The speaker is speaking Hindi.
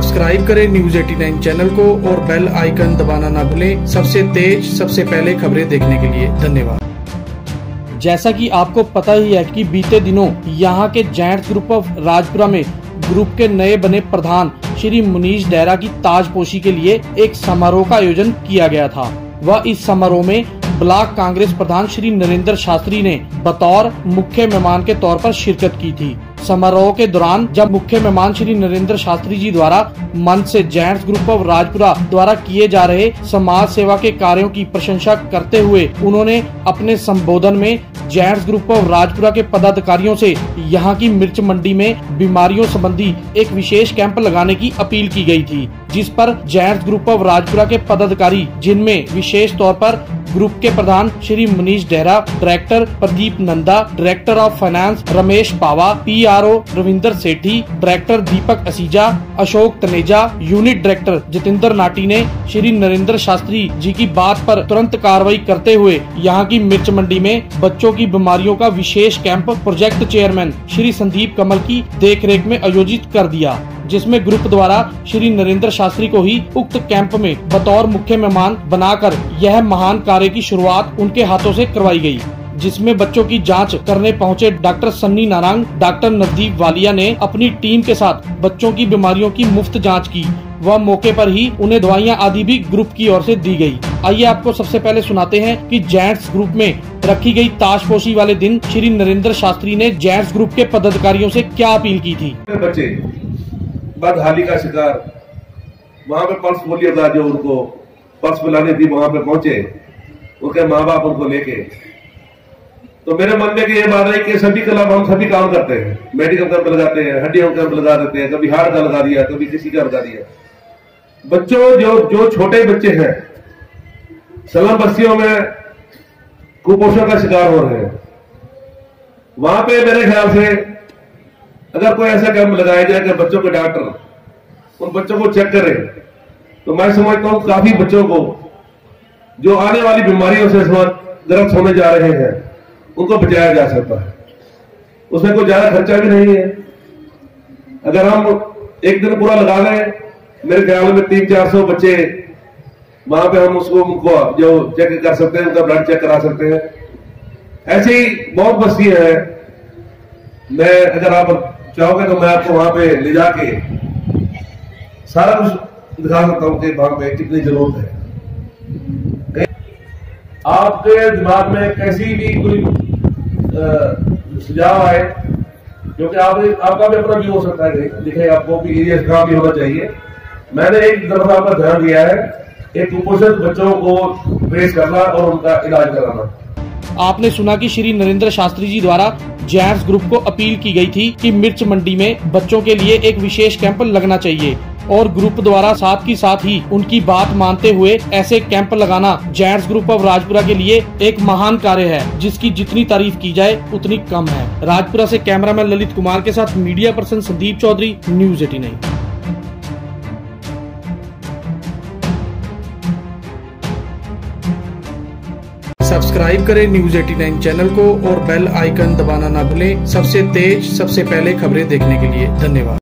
सब्सक्राइब करें न्यूज 89 चैनल को और बेल आइकन दबाना ना भूलें। सबसे तेज सबसे पहले खबरें देखने के लिए धन्यवाद। जैसा कि आपको पता ही है कि बीते दिनों यहां के जायंट्स ग्रुप ऑफ राजपुरा में ग्रुप के नए बने प्रधान श्री मनीष डेहरा की ताजपोशी के लिए एक समारोह का आयोजन किया गया था। वह इस समारोह में ब्लॉक कांग्रेस प्रधान श्री नरेंद्र शास्त्री ने बतौर मुख्य मेहमान के तौर पर शिरकत की थी। समारोह के दौरान जब मुख्य मेहमान श्री नरेंद्र शास्त्री जी द्वारा मंच से जायंट्स ग्रुप ऑफ राजपुरा द्वारा किए जा रहे समाज सेवा के कार्यों की प्रशंसा करते हुए उन्होंने अपने संबोधन में जायंट्स ग्रुप ऑफ राजपुरा के पदाधिकारियों से यहां की मिर्च मंडी में बीमारियों संबंधी एक विशेष कैंप लगाने की अपील की गई थी, जिस पर जायंट्स ग्रुप ऑफ राजपुरा के पदाधिकारी, जिनमें विशेष तौर पर ग्रुप के प्रधान Shri Manish Dehra, director Pradeep Nanda, director of finance Ramesh Pawa, PRO Ravinder Sethi, director Deepak Asija, Ashok Taneja, unit director Jitendra Nati ने श्री नरेंद्र शास्त्री जी की बात पर तुरंत कार्रवाई करते हुए यहाँ की मिर्च मंडी में बच्चों की बीमारियों का विशेष camp project chairman Shri Sandeep Kamal की देखरेख में आयोजित कर दिया, जिसमें ग्रुप द्वारा श्री नरेंद्र शास्त्री को ही उक्त कैंप में बतौर मुख्य मेहमान बनाकर यह महान कार्य की शुरुआत उनके हाथों से करवाई गई, जिसमें बच्चों की जांच करने पहुंचे डॉक्टर सन्नी नारंग, डॉक्टर नवदीप वालिया ने अपनी टीम के साथ बच्चों की बीमारियों की मुफ्त जांच की व मौके पर ही उन्हें दवाइयां आदि भी ग्रुप की ओर से दी गई। आइए आपको सबसे पहले सुनाते हैं कि जायंट्स ग्रुप में रखी गई ताजपोशी वाले दिन श्री नरेंद्र शास्त्री ने जायंट्स ग्रुप के पदाधिकारियों से क्या अपील की थी। बच्चे बदहाली का शिकार, वहां पे पल्स पोलियो था, जो उनको पल्स पिलानी थी, वहां पे पहुंचे उनके माँ बाप उनको लेके। तो मेरे मन में ये बात है कि सभी क्लब हम सभी काम करते हैं, मेडिकल कैंप लगाते हैं, हड्डियों कैंप लगा देते हैं, कभी हार्ट का लगा दिया, कभी किसी का लगा दिया। बच्चों जो छोटे बच्चे हैं स्लम बस्तियों में कुपोषण का शिकार हो रहे हैं, वहां पे मेरे ख्याल से अगर कोई ऐसा कैंप लगाया जाए कि बच्चों के डॉक्टर उन बच्चों को चेक करें, तो मैं समझता हूं काफी बच्चों को जो आने वाली बीमारियों से ग्रस्त होने जा रहे हैं उनको बचाया जा सकता है। उसमें कोई ज्यादा खर्चा भी नहीं है। अगर हम एक दिन पूरा लगा लें, मेरे ख्याल में 300-400 बच्चे वहां पे हम उनको जो चेक कर सकते हैं, उनका ब्लड चेक करा सकते हैं। ऐसी ही बहुत बस्तियां हैं। मैं अगर आप चाहोगे तो मैं आपको वहां पे ले जाके सारा कुछ दिखा सकता हूं कि वहां पे कितनी जरूरत है। आपके दिमाग में कैसी भी कोई सुझाव आए, क्योंकि आपका भी अपना व्यू हो सकता है, दिखे आपको भी एरिया का भी होना चाहिए। मैंने एक तरफ आपका ध्यान दिया है, एक कुपोषित बच्चों को ट्रेस करना और उनका इलाज कराना। आपने सुना कि श्री नरेंद्र शास्त्री जी द्वारा जायंट्स ग्रुप को अपील की गई थी कि मिर्च मंडी में बच्चों के लिए एक विशेष कैंप लगना चाहिए, और ग्रुप द्वारा साथ ही साथ ही उनकी बात मानते हुए ऐसे कैंप लगाना जायंट्स ग्रुप ऑफ राजपुरा के लिए एक महान कार्य है, जिसकी जितनी तारीफ की जाए उतनी कम है। राजपुरा से कैमरामैन ललित कुमार के साथ media person Sandeep Chaudhary, news 89। Subscribe करें न्यूज 89 चैनल को और बेल आइकन दबाना ना भूलें। सबसे तेज सबसे पहले खबरें देखने के लिए धन्यवाद।